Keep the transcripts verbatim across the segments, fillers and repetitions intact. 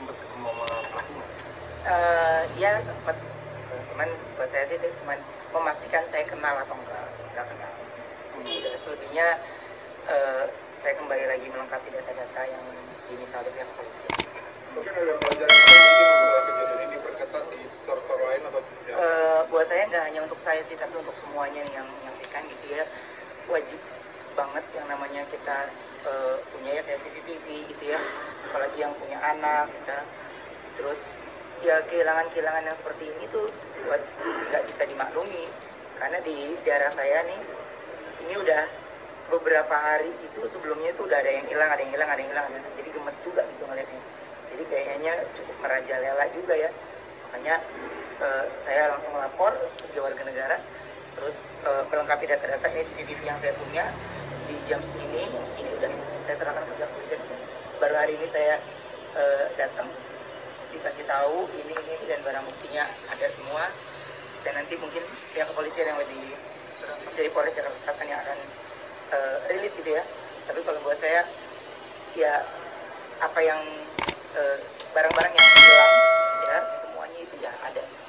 sempat ketemu sama pelaku nggak? Uh, ya sempat, gitu. Cuman buat saya sih saya cuman memastikan saya kenal atau enggak, enggak kenal. Jadi udah selebihnya uh, saya kembali lagi melengkapi data-data yang diminta oleh pihak kepolisian. Mungkin ada pelajaran apa mungkin setelah kejadian ini diperketat di store-store lain atau seperti apa? Uh, buat saya nggak hanya untuk saya sih, tapi untuk semuanya yang menyaksikan gitu ya, wajib banget yang namanya kita uh, punya ya kayak C C T V gitu ya, apalagi yang punya anak ya. Terus ya kehilangan-kehilangan yang seperti ini tuh buat nggak bisa dimaklumi, karena di daerah saya nih ini udah beberapa hari itu sebelumnya tuh udah ada yang hilang, ada yang hilang, ada yang hilang, jadi gemes juga gitu ngeliatnya. Jadi kayaknya cukup merajalela juga ya, makanya uh, saya langsung lapor sebagai warga negara. Terus uh, melengkapi data-data ini C C T V yang saya punya di jam segini, jam segini udah saya serahkan ke pihak kepolisian. Baru hari ini saya uh, datang dikasih tahu ini ini dan barang buktinya ada semua, dan nanti mungkin pihak kepolisian yang lebih dari Polres Jakarta Selatan yang akan uh, rilis gitu ya. Tapi kalau buat saya ya apa yang uh, barang-barang yang hilang ya semuanya itu ya ada sih.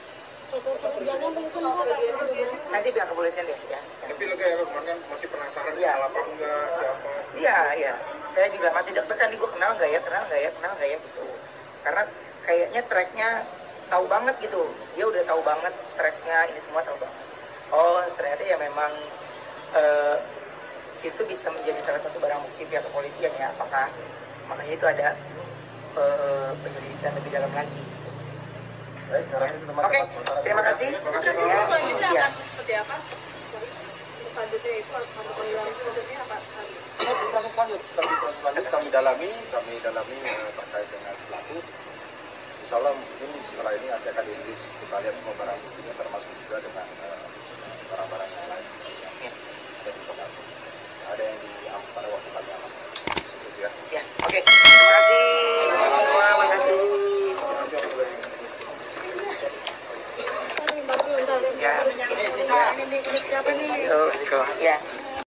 Nanti pihak kepolisian deh ya. Tapi lega ya kemarin masih penasaran ya apa enggak siapa? Iya iya. Saya juga masih deg-degan nih, gue kenal nggak ya, kenal nggak ya, kenal nggak ya gitu. Karena kayaknya tracknya tahu banget gitu. Dia udah tahu banget tracknya, ini semua tahu banget. Oh ternyata ya memang uh, itu bisa menjadi salah satu barang bukti pihak kepolisian ya. Apakah makanya itu ada uh, penyelidikan lebih dalam lagi. Baik, saya rasa itu teman-teman. Oke, terima kasih. Ya, selanjutnya ya. akan seperti apa? Untuk selanjutnya itu akan pemanggilan prosesnya apa? Proses lanjut, tapi proses lanjut kami dalami, kami dalami eh, terkait dengan pelaku. Insya Allah mungkin setelah ini nanti akan dirilis, kita lihat semua barang buktinya termasuk juga dengan eh, barang-barang yang lain yang ada di pelaku. Ada yang diambil pada waktu kami aman. Seperti itu ya. Ya, oke. Terima kasih.